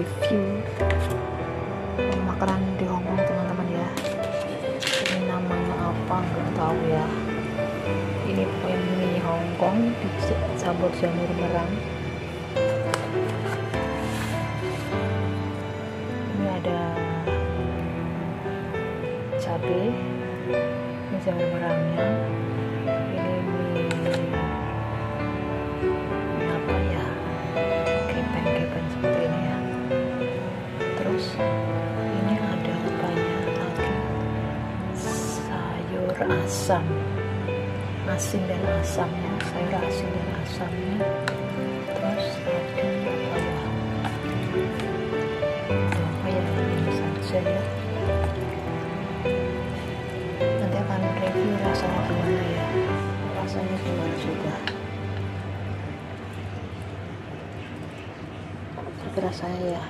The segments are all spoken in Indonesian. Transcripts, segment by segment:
review makanan di Hongkong teman-teman ya. Ini namanya apa nggak tahu ya. Ini pokoknya mie Hongkong dicampur jamur merang. Ini ada cabai, ini jamur merangnya. Ini mie apa ya, kepen-kepen seperti ini ya. Terus ini ada banyak lagi sayur asam, asin dan asamnya, sayur asin dan asamnya. Terus ada apa ya, ini saja ya. Nanti akan review rasanya gimana ya, rasanya gimana juga. Tapi rasanya ya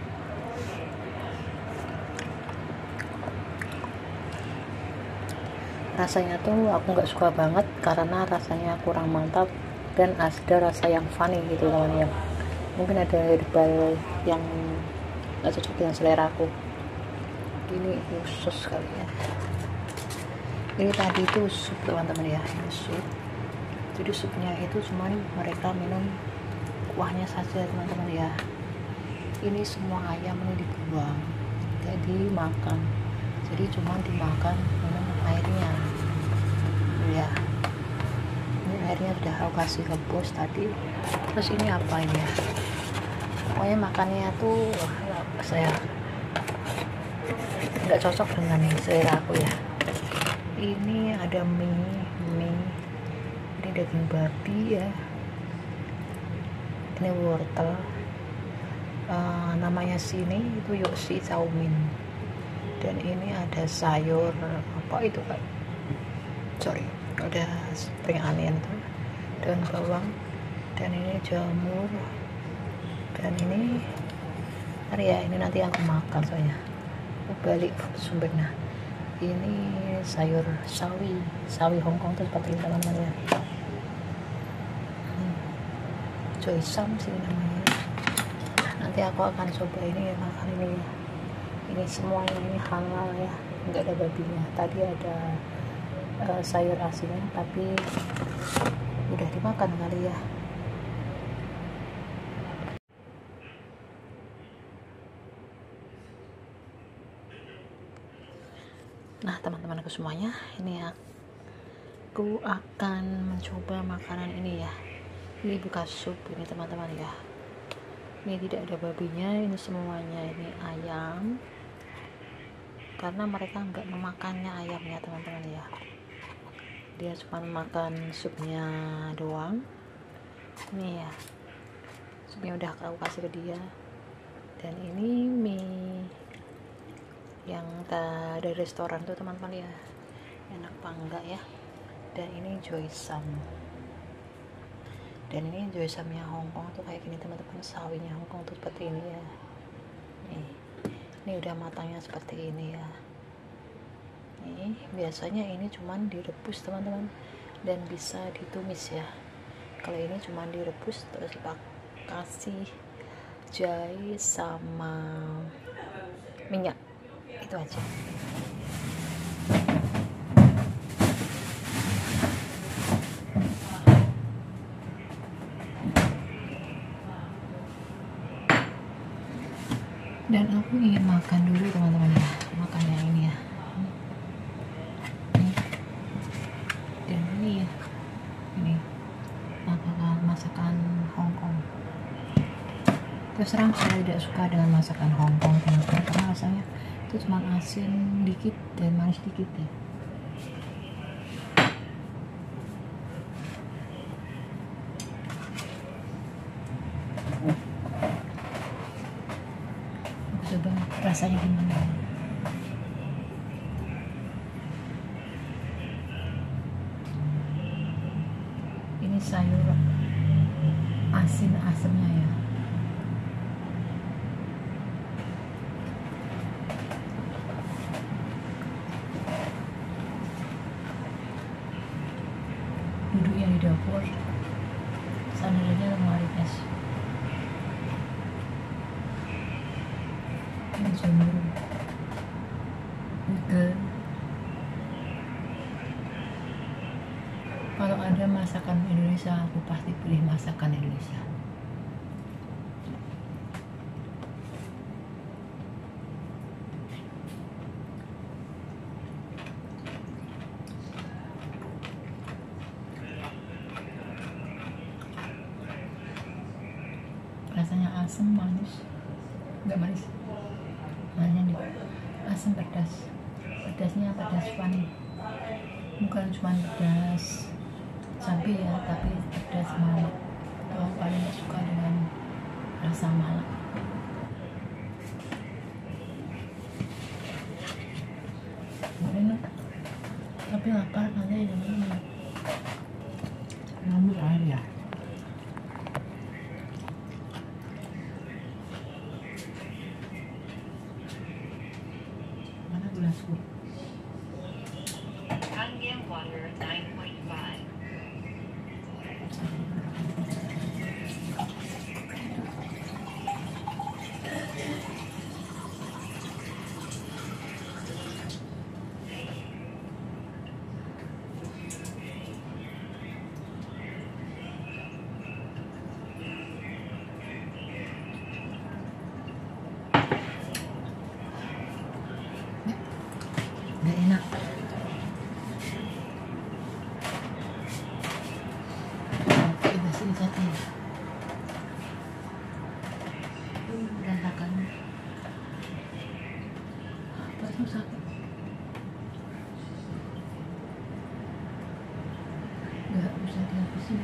rasanya tuh aku nggak suka banget karena rasanya kurang mantap dan ada rasa yang funny gitu teman ya. Mungkin ada herbal yang nggak cocok dengan selera aku. Ini khusus kali ya. Ini tadi itu sup teman-teman ya, ini sup. Jadi supnya itu cuman mereka minum kuahnya saja teman-teman ya. Ini semua ayam ini dibuang, jadi makan. Jadi cuma dimakan, minum airnya ya. Ini airnya sudah aku kasih rebus tadi. Terus ini apa ini ya, pokoknya makannya tuh saya nggak cocok dengan selera aku ya. Ini ada mie ini daging babi ya, ini wortel, namanya sini itu Yoshi Chowmin. Dan ini ada sayur apa itu kan, ada spring onion tuh, dan bawang, dan ini jamur, dan ini ya, ini nanti aku makan soalnya aku balik sumbernya. Ini sayur sawi Hongkong tuh seperti ini teman-teman ya. Choy sam sih namanya. Nanti aku akan coba ini ya, makan ini ya. Ini semuanya ini halal ya, nggak ada babinya. Tadi ada sayur asinnya tapi udah dimakan kali ya. Nah teman-temanku semuanya, ini aku akan mencoba makanan ini ya. Ini bekas sup ini teman-teman ya. Ini tidak ada babinya, ini semuanya ini ayam. Karena mereka nggak memakannya ayamnya teman-teman ya. Dia cuma makan supnya doang. Ini ya, supnya udah aku kasih ke dia. Dan ini mie yang dari restoran tuh teman-teman ya, enak apa enggak ya. Dan ini Joy Sam, dan ini Joy Samnya Hongkong tuh kayak gini teman-teman. Sawinya Hongkong tuh seperti ini ya. Ini udah matangnya seperti ini ya. Ini biasanya ini cuman direbus teman-teman, dan bisa ditumis ya. Kalau ini cuman direbus terus kasih jahe sama minyak, itu aja. Dan aku ingin makan dulu teman-teman ya, makan yang ini ya. Dan ini ya, ini masakan Hongkong. Terus terang saya tidak suka dengan masakan Hongkong teman-teman, karena rasanya itu cuma asin dikit dan manis dikit ya. Aku coba rasanya gimana. Ini sayur asin-asinnya ya. Duduknya di dapur, sandarnya lemari es. Jamur, udel. Kalau ada masakan Indonesia, aku pasti pilih masakan Indonesia. Rasanya asam manis, nggak manis, manisnya nih asam pedas, pedasnya pedas funny, bukan cuma pedas cabai ya, tapi pedas malak. Kalau paling suka dengan rasa malak. Enak, tapi lapar nanti jangan ngambil air ya. Mana gelasku? Kangen water 9.5. Nggak enak. Coba sini sate. Berantakan. Apa susah? Nggak bisa dihabisin.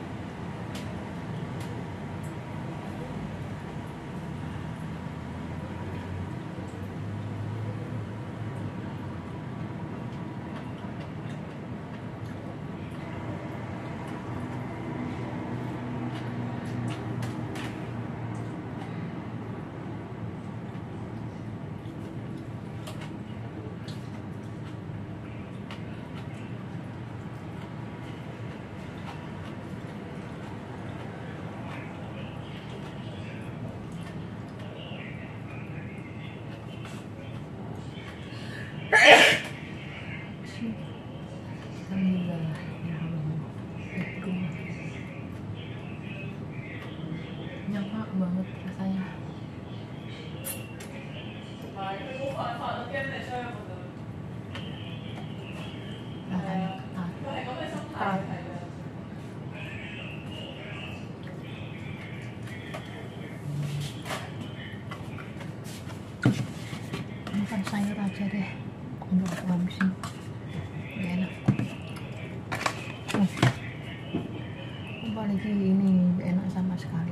Nyangka banget rasanya. Rasanya ketat. Makan sayur aja deh, untuk aku habisin. Gak enak. Apalagi ini gak enak sama sekali.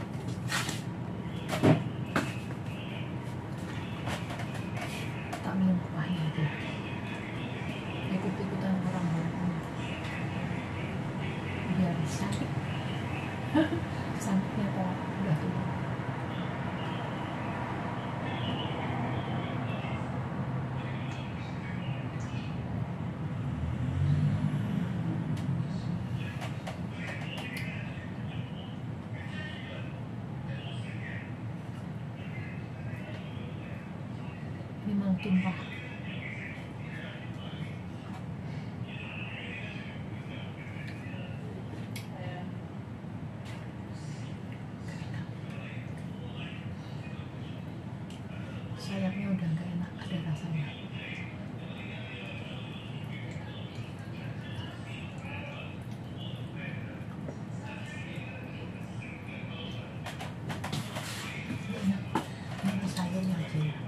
Tak minum kuahnya aja. Ikut-ikutan orang-orang. Biar sakit. Sakitnya kok udah tua. Ini mau tumpah. Sayapnya udah gak enak, ada rasanya. Enak, ini sayurnya aja ya.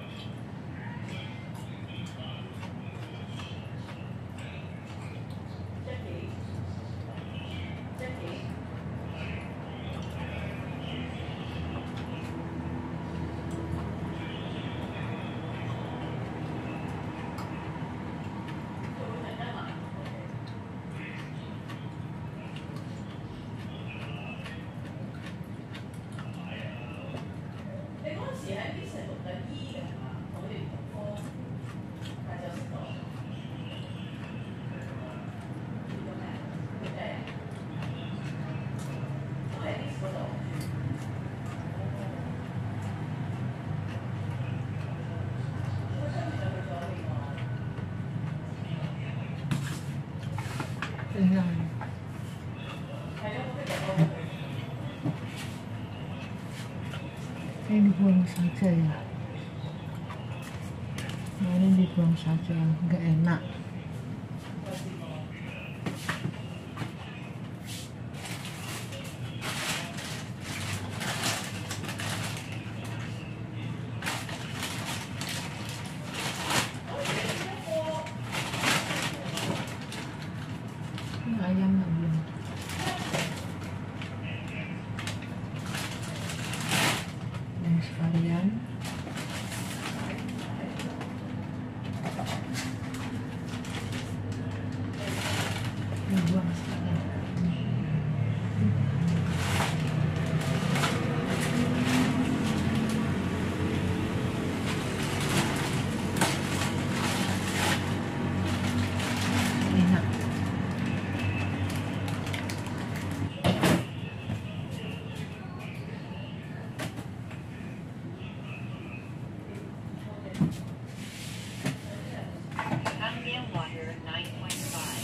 Ini dibuang saja ya. Nah, ini dibuang saja, nggak enak. Ini ayam belum. Dan sekalian dibuang sekalian. Enak. Ambient water 9.5.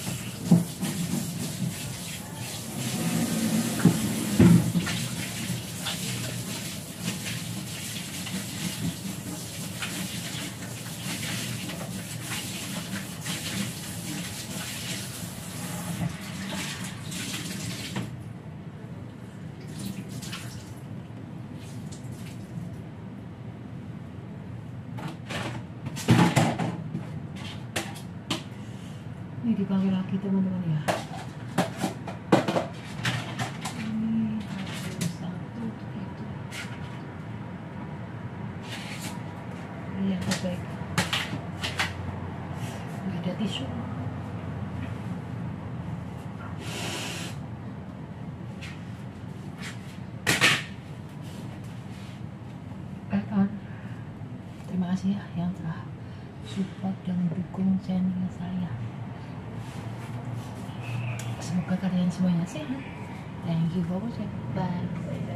Ini dipanggil lagi teman-teman ya. Ini ada satu untuk itu. Ini yang terbaik. Nggak ada tisu. Terima kasih ya yang telah support dan dukung channel saya. Semoga kalian semuanya sehat. Thank you for watching. Bye.